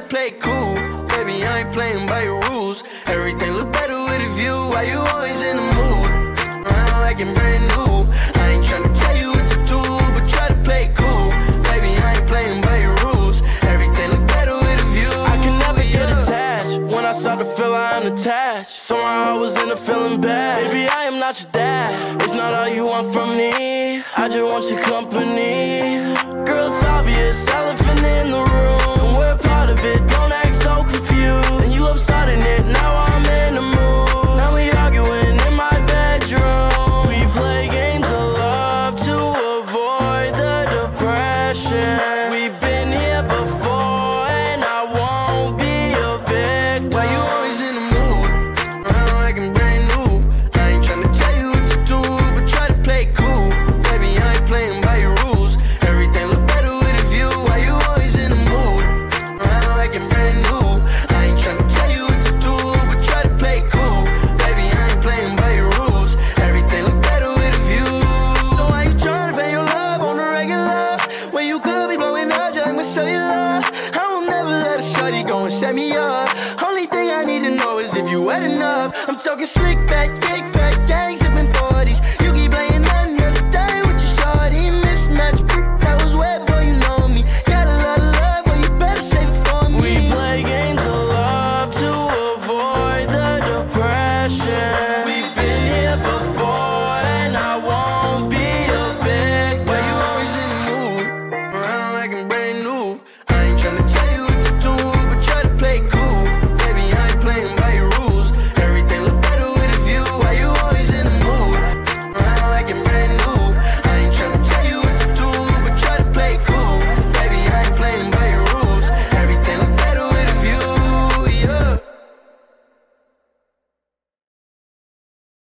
play cool. Baby, I ain't playing by your rules. Everything look better with a view. Why you always in the mood? Around like I'm brand new. I ain't tryna tell you what to do, but try to play cool. Baby, I ain't playing by your rules. Everything look better with a view. I can never get attached. When I start to feel I unattached, somehow I was in a feeling bad. Baby, I am not your dad. It's not all you want from me. I just want your company. Girl, it's obvious, elephant in the room, and we're part of it. Don't act so confused. And you love starting it, now I'm in the mood. Now we arguing in my bedroom. We play games of love to avoid the depression. We've been here before, and I won't be a victim. Why you always in the mood? Around like I'm brand new. I ain't tryna tell you what to do, but try to play cool. Baby, I ain't playing by your rules. Everything look better with a view. Why you always in the mood? Around like I'm brand new. I ain't tryna tell you what to do, but try to play cool. Baby, I ain't playing by your rules. Everything look better with a view. So why you tryna pay your love on the regular when you could be blowing up just like my cellular? I will never let a shorty go and set me up. Only thing I need to know is if you wet enough. I'm talking slick back, kick back.